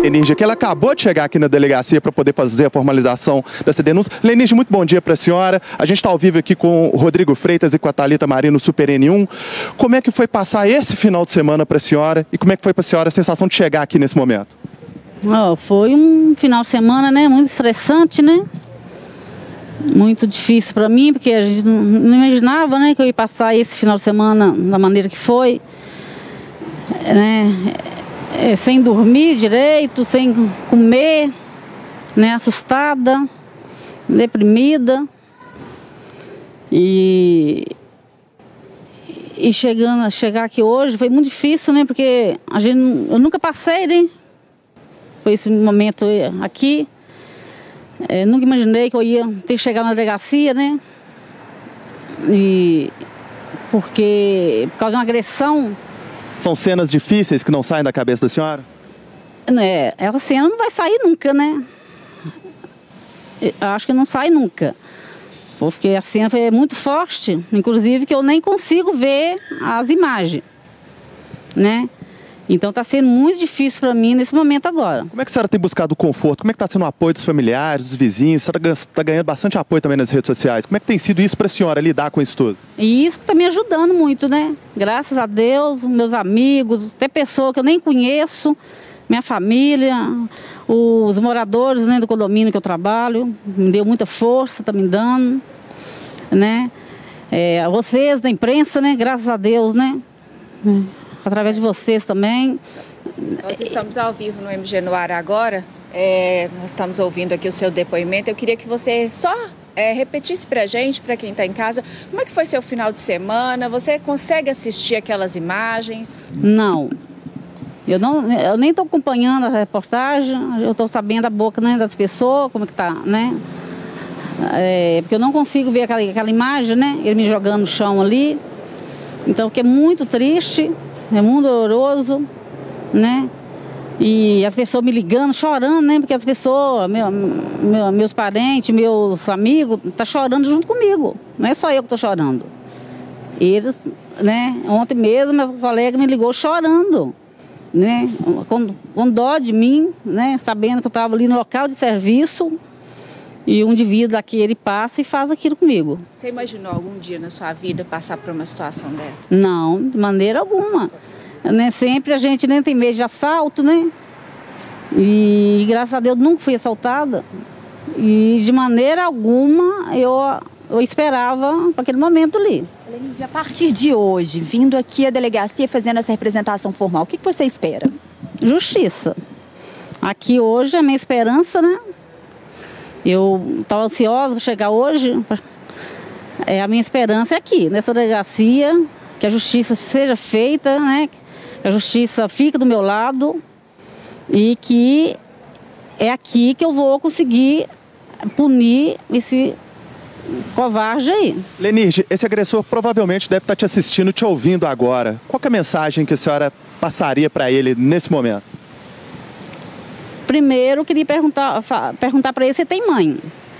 Lenirge, que ela acabou de chegar aqui na delegacia para poder fazer a formalização dessa denúncia. Lenirge, muito bom dia para a senhora. A gente está ao vivo aqui com o Rodrigo Freitas e com a Thalita Marino, Super N1. Como é que foi passar esse final de semana para a senhora e como é que foi para a senhora a sensação de chegar aqui nesse momento? Foi um final de semana, né, muito estressante, né? Muito difícil para mim, porque a gente não imaginava, né, que eu ia passar esse final de semana da maneira que foi, né? Sem dormir direito, sem comer, né, assustada, deprimida. E chegar aqui hoje foi muito difícil, né, porque eu nunca passei, né, por esse momento aqui. Nunca imaginei que eu ia ter que chegar na delegacia, né? E por causa de uma agressão. São cenas difíceis que não saem da cabeça da senhora? Essa cena não vai sair nunca, né? Acho que não sai nunca. Porque a cena foi muito forte, inclusive que eu nem consigo ver as imagens, né? Então está sendo muito difícil para mim nesse momento agora. Como é que a senhora tem buscado conforto? Como é que está sendo o apoio dos familiares, dos vizinhos? A senhora está ganhando bastante apoio também nas redes sociais. Como é que tem sido isso para a senhora lidar com isso tudo? E isso que está me ajudando muito, né? Graças a Deus, meus amigos, até pessoas que eu nem conheço, minha família, os moradores, né, do condomínio que eu trabalho, me deu muita força, está me dando, né? Vocês da imprensa, né? Graças a Deus, né? Através de vocês também. Nós estamos ao vivo no MG no Ar agora. Nós estamos ouvindo aqui o seu depoimento. Eu queria que você só repetisse para a gente, para quem está em casa, como é que foi seu final de semana? Você consegue assistir aquelas imagens? Não. Eu nem estou acompanhando a reportagem. Eu estou sabendo da boca, né, das pessoas, como é que está, né? Porque eu não consigo ver aquela imagem, né? Ele me jogando no chão ali. Então, que é muito triste. É muito doloroso, né? E as pessoas me ligando, chorando, né? Porque as pessoas, meus parentes, meus amigos, estão chorando junto comigo. Não é só eu que estou chorando. Eles, né? Ontem mesmo, meu colega me ligou chorando, né? Com dó de mim, né? Sabendo que eu estava ali no local de serviço. E um indivíduo daqui, ele passa e faz aquilo comigo. Você imaginou algum dia na sua vida passar por uma situação dessa? Não, de maneira alguma. Né? Sempre a gente nem tem medo de assalto, né? E graças a Deus nunca fui assaltada. E de maneira alguma eu esperava para aquele momento ali. Lenirge, a partir de hoje, vindo aqui à delegacia fazendo essa representação formal, o que você espera? Justiça. Aqui hoje é a minha esperança, né? Eu estava ansiosa para chegar hoje. A minha esperança é aqui, nessa delegacia, que a justiça seja feita, né? Que a justiça fique do meu lado e que é aqui que eu vou conseguir punir esse covarde aí. Lenirge, esse agressor provavelmente deve estar te assistindo, te ouvindo agora. Qual que é a mensagem que a senhora passaria para ele nesse momento? Primeiro, eu queria perguntar para ele se tem mãe.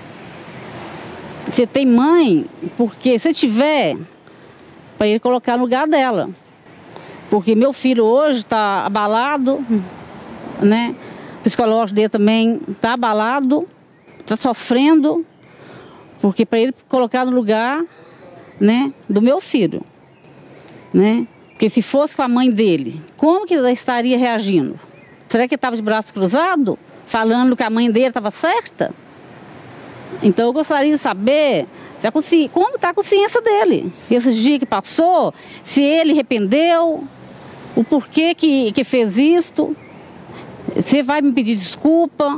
Se tem mãe, porque se tiver, para ele colocar no lugar dela. Porque meu filho hoje está abalado, né? O psicológico dele também está abalado, está sofrendo, porque para ele colocar no lugar, né, do meu filho, né? Porque se fosse com a mãe dele, como que ela estaria reagindo? Será que ele estava de braço cruzado, falando que a mãe dele estava certa? Então eu gostaria de saber como está a consciência dele. Esses dias que passou, se ele arrependeu, o porquê que fez isto, se vai me pedir desculpa,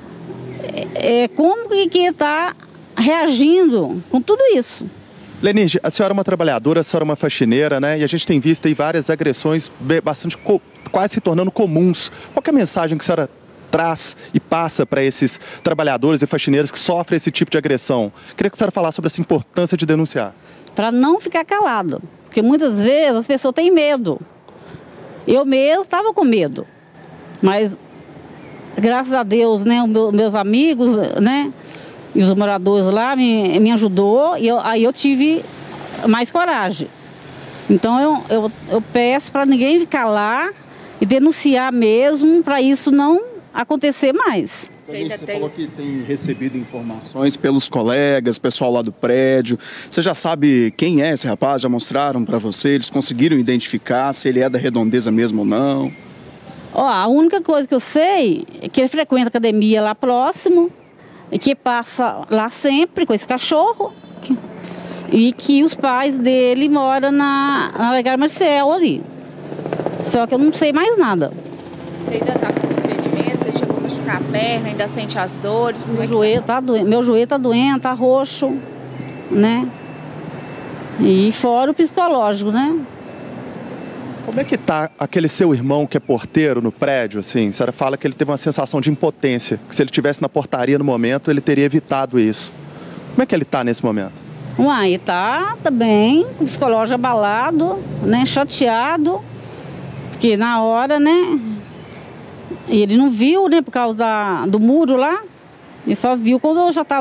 como que está reagindo com tudo isso. Lenirge, a senhora é uma trabalhadora, a senhora é uma faxineira, né? E a gente tem visto aí várias agressões bastante quase se tornando comuns. Qual que é a mensagem que a senhora traz e passa para esses trabalhadores e faxineiras que sofrem esse tipo de agressão? Queria que a senhora falasse sobre essa importância de denunciar. Para não ficar calado, porque muitas vezes as pessoas têm medo. Eu mesmo estava com medo, mas graças a Deus, né, meus amigos, né, e os moradores lá me ajudou e aí eu tive mais coragem. Então eu peço para ninguém calar e denunciar mesmo, para isso não acontecer mais. Você falou que tem recebido informações pelos colegas, pessoal lá do prédio. Você já sabe quem é esse rapaz? Já mostraram para você? Eles conseguiram identificar se ele é da Redondeza mesmo ou não? Ó, a única coisa que eu sei é que ele frequenta a academia lá próximo, e que passa lá sempre com esse cachorro, e que os pais dele moram na Legar Marcel ali. Só que eu não sei mais nada. Você ainda está com os ferimentos? Você chegou a machucar a perna, ainda sente as dores? Meu joelho tá doente, tá roxo, né? E fora o psicológico, né? Como é que tá aquele seu irmão que é porteiro no prédio, assim? A senhora fala que ele teve uma sensação de impotência, que se ele estivesse na portaria no momento, ele teria evitado isso. Como é que ele tá nesse momento? Uai, tá bem, com o psicológico abalado, né? Chateado, porque na hora, né? Ele não viu, né? Por causa do muro lá. Ele só viu quando eu já estava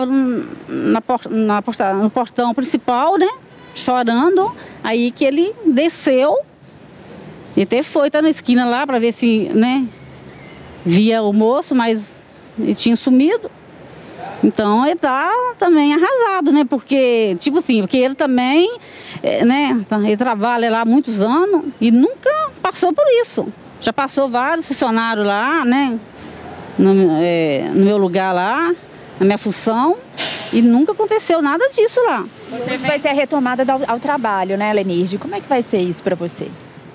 no portão principal, né? Chorando. Aí que ele desceu. E até foi, tá na esquina lá para ver se, né? Via o moço, mas ele tinha sumido. Então ele tá também arrasado, né? Porque, tipo assim, porque ele também, né? Ele trabalha lá há muitos anos e nunca passou por isso. Já passou vários funcionários lá, né? No meu lugar lá, na minha função, e nunca aconteceu nada disso lá. Hoje vai ser a retomada ao trabalho, né, Lenirde? Como é que vai ser isso para você?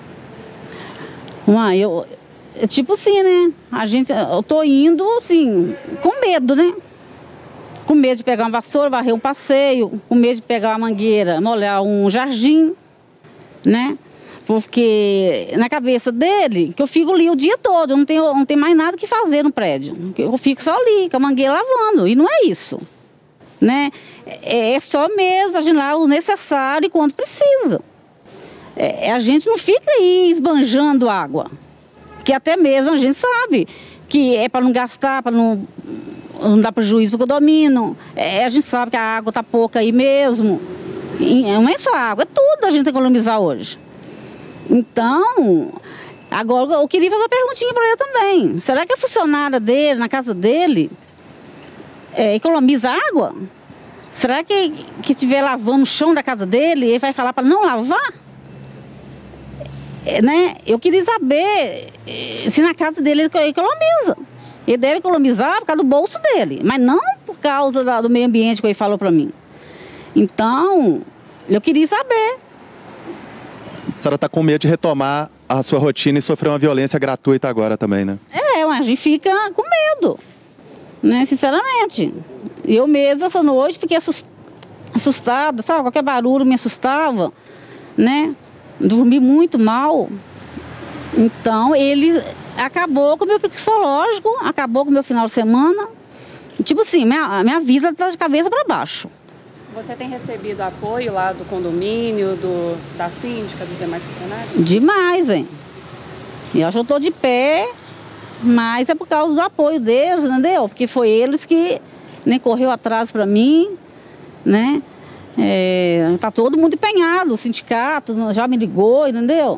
Tipo assim, né? Eu tô indo, assim, com medo, né? Com medo de pegar uma vassoura, varrer um passeio, com medo de pegar uma mangueira, molhar um jardim, né? Porque na cabeça dele, que eu fico ali o dia todo, eu não tenho mais nada que fazer no prédio. Eu fico só ali, com a mangueira lavando, e não é isso, né? É só mesmo a gente lá o necessário e quando precisa. A gente não fica aí esbanjando água, que até mesmo a gente sabe que é para não gastar, para não dar prejuízo para o condomínio. A gente sabe que a água está pouca aí mesmo. E não é só água, é tudo a gente tem que economizar hoje. Então, agora eu queria fazer uma perguntinha para ele também. Será que a funcionária dele, na casa dele, economiza água? Será que estiver lavando o chão da casa dele, ele vai falar para não lavar? Né? Eu queria saber se na casa dele ele economiza. Ele deve economizar por causa do bolso dele, mas não por causa do meio ambiente que ele falou para mim. Então, eu queria saber. A senhora está com medo de retomar a sua rotina e sofrer uma violência gratuita agora também, né? A gente fica com medo, né? Sinceramente. Eu mesma, essa noite, fiquei assustada, sabe? Qualquer barulho me assustava, né? Dormi muito mal. Então, ele acabou com o meu psicológico, acabou com o meu final de semana. Tipo assim, minha vida está de cabeça para baixo. Você tem recebido apoio lá do condomínio, da síndica, dos demais funcionários? Demais, hein? Eu já estou de pé, mas é por causa do apoio deles, entendeu? Porque foi eles que nem correu atrás para mim, né? Tá todo mundo empenhado, o sindicato já me ligou, entendeu?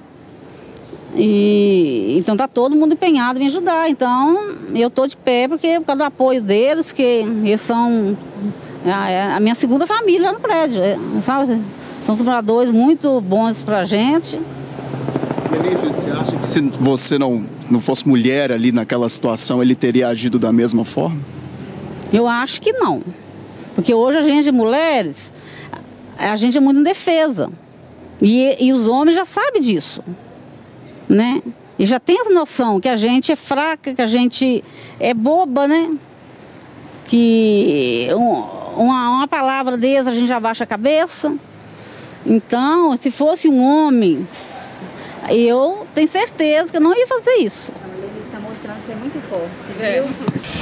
Então tá todo mundo empenhado em me ajudar. Então eu tô de pé porque por causa do apoio deles, que eles são a minha segunda família lá no prédio, sabe? São moradores muito bons pra gente. Lenirde, você acha que se você não fosse mulher ali naquela situação, ele teria agido da mesma forma? Eu acho que não. Porque hoje a gente, mulheres, a gente é muito indefesa. E os homens já sabem disso, né? E já tem essa noção que a gente é fraca, que a gente é boba, né? Que uma palavra deles a gente já baixa a cabeça. Então, se fosse um homem, eu tenho certeza que eu não ia fazer isso. Ele está mostrando ser muito forte, viu?